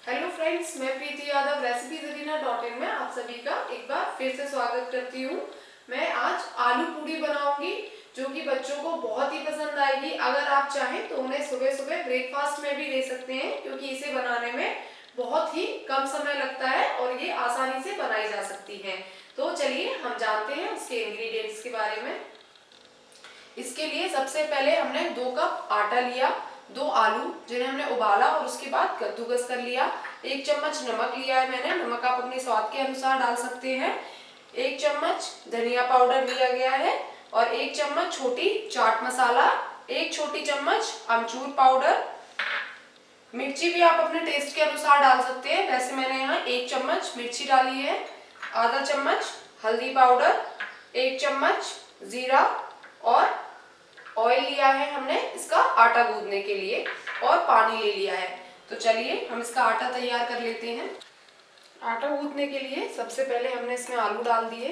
Hello friends, मैं प्रीति यादव रेसिपीज़रीना.in में आप सभी का एक बार फिर से स्वागत करती हूँ। मैं आज आलू पूड़ी बनाऊंगी जो कि बच्चों को बहुत ही पसंद आएगी। अगर आप चाहें तो उन्हें सुबह सुबह ब्रेकफास्ट में भी दे सकते हैं, क्योंकि इसे बनाने में बहुत ही कम समय लगता है और ये आसानी से बनाई जा सकती है। तो चलिए हम जानते हैं उसके इंग्रेडिएंट्स के बारे में। इसके लिए सबसे पहले हमने 2 कप आटा लिया, 2 आलू जिन्हें हमने उबाला और उसके बाद कद्दूकस कर लिया, 1 चम्मच नमक लिया है मैंने, नमक आप अपने स्वाद के अनुसार डाल सकते हैं, 1 चम्मच धनिया पाउडर लिया गया है और 1 चम्मच छोटी चाट मसाला, 1 छोटी चम्मच अमचूर पाउडर। मिर्ची भी आप अपने टेस्ट के अनुसार डाल सकते हैं, वैसे मैंने यहाँ 1 चम्मच मिर्ची डाली है, आधा चम्मच हल्दी पाउडर, 1 चम्मच जीरा और ऑयल लिया है हमने इसका आटा गूंदने के लिए और पानी ले लिया है। तो चलिए हम इसका आटा तैयार कर लेते हैं। आटा गूंदने के लिए सबसे पहले हमने इसमें आलू डाल दिए,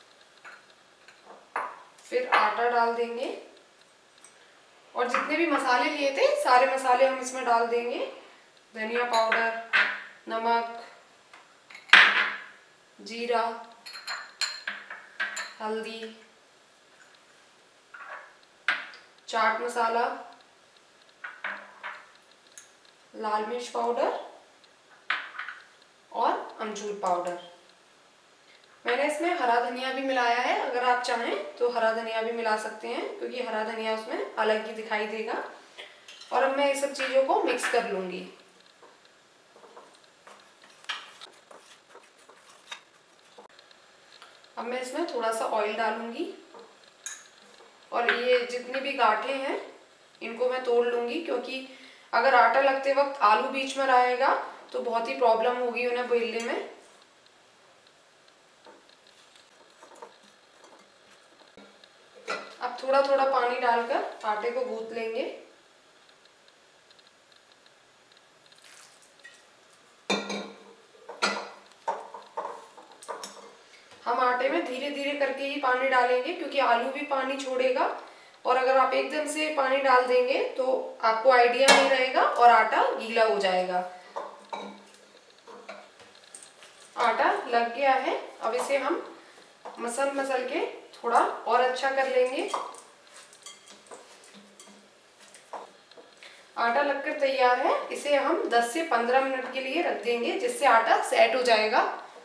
फिर आटा डाल देंगे और जितने भी मसाले लिए थे सारे मसाले हम इसमें डाल देंगे। धनिया पाउडर, नमक, जीरा, हल्दी, चाट मसाला, लाल मिर्च पाउडर और अमचूर पाउडर। मैंने इसमें हरा धनिया भी मिलाया है, अगर आप चाहें तो हरा धनिया भी मिला सकते हैं, क्योंकि हरा धनिया उसमें अलग ही दिखाई देगा। और अब मैं ये सब चीज़ों को मिक्स कर लूँगी। अब मैं इसमें थोड़ा सा ऑयल डालूंगी और ये जितनी भी गांठें हैं इनको मैं तोड़ लूँगी, क्योंकि अगर आटा लगते वक्त आलू बीच में रहेगा तो बहुत ही प्रॉब्लम होगी उन्हें बेलने में। अब थोड़ा थोड़ा पानी डालकर आटे को गूंथ लेंगे। हम आटे में धीरे धीरे करके ही पानी डालेंगे, क्योंकि आलू भी पानी छोड़ेगा और अगर आप एकदम से पानी डाल देंगे तो आपको आइडिया नहीं रहेगा और आटा गीला हो जाएगा। आटा लग गया है, अब इसे हम मसल के थोड़ा और अच्छा कर लेंगे। आटा लगकर तैयार है, इसे हम 10 से 15 मिनट के लिए रख देंगे, जिससे आटा सेट हो जाएगा।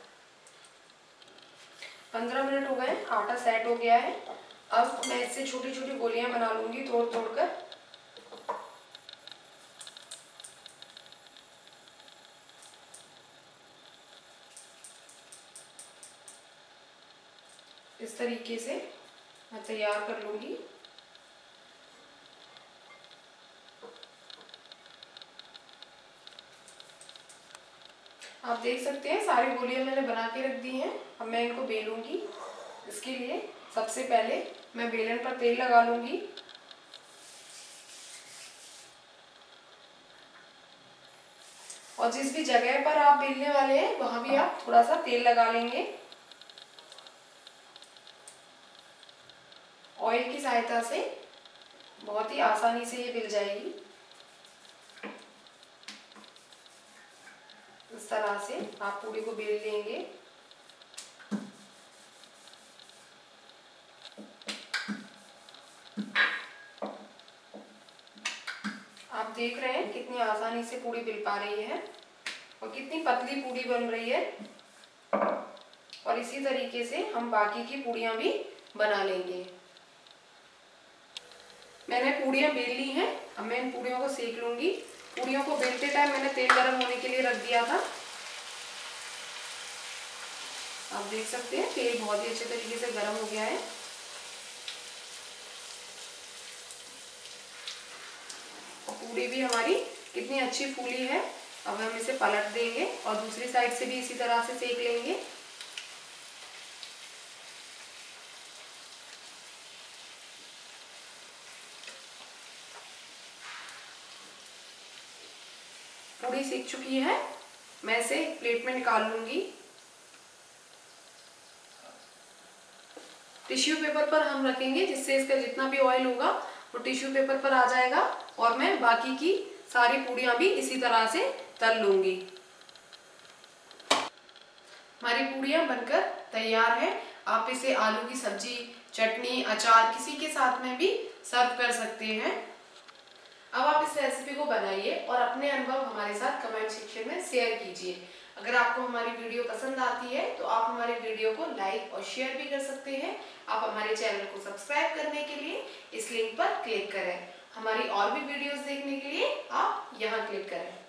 15 मिनट हो गए, आटा सेट हो गया है। अब मैं इससे छोटी छोटी गोलियां बना लूंगी तोड़ तोड़ कर। इस तरीके से मैं तैयार कर लूंगी। आप देख सकते हैं सारी गोलियां मैंने बना के रख दी हैं। अब मैं इनको बेलूंगी। इसके लिए सबसे पहले मैं बेलन पर तेल लगा लूंगी। और जिस भी जगह पर आप बेलने वाले हैं वहां भी आप थोड़ा सा तेल लगा लेंगे। ऑयल की सहायता से बहुत ही आसानी से ये बेल जाएगी। इस तरह से आप पूड़ी को बेल लेंगे। आप देख रहे हैं कितनी आसानी से पूड़ी बेल पा रही है और कितनी पतली पूड़ी बन रही है। और इसी तरीके से हम बाकी की पूड़ियां भी बना लेंगे। मैंने पूड़ियां बेल ली हैं, अब मैं इन पूड़ियों को सेक लूंगी। पूड़ियों को बेलते टाइम मैंने तेल गर्म होने के लिए रख दिया था। आप देख सकते हैं तेल बहुत ही अच्छे तरीके से गर्म हो गया है। पूड़ी भी हमारी कितनी अच्छी फूली है। अब हम इसे पलट देंगे और दूसरी साइड से भी इसी तरह से सेक लेंगे। पूड़ी सीख चुकी है, मैं इसे प्लेट में निकाल लूंगी। टिश्यू पेपर पर हम रखेंगे, जिससे इसका जितना भी ऑयल होगा वो टिश्यू पेपर पर आ जाएगा और मैं बाकी की सारी पूड़ियां भी इसी तरह से तल लूंगी। हमारी पूड़ियाँ बनकर तैयार है। आप इसे आलू की सब्जी, चटनी, अचार किसी के साथ में भी सर्व कर सकते हैं। अब आप इस रेसिपी को बनाइए और अपने अनुभव हमारे साथ कमेंट सेक्शन में शेयर कीजिए। अगर आपको हमारी वीडियो पसंद आती है तो आप हमारे वीडियो को लाइक और शेयर भी कर सकते हैं। आप हमारे चैनल को सब्सक्राइब करने के लिए इस लिंक पर क्लिक करें। हमारी और भी वीडियोस देखने के लिए आप यहाँ क्लिक करें।